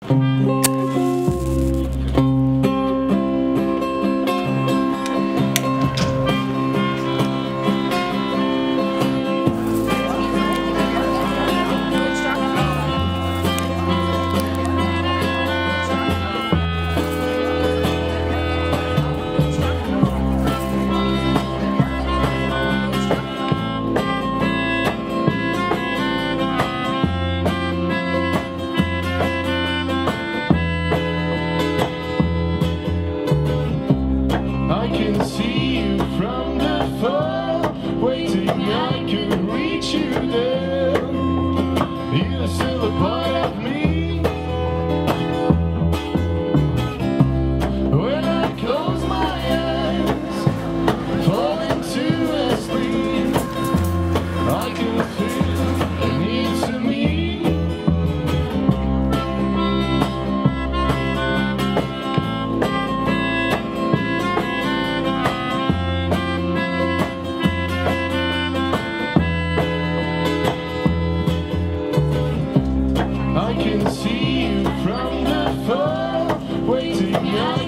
I can see you from the far, waiting I could reach you there. You're still a part of me. When I close my eyes, fall into a sleep, I can feel the need to me. I can see you from the far, waiting.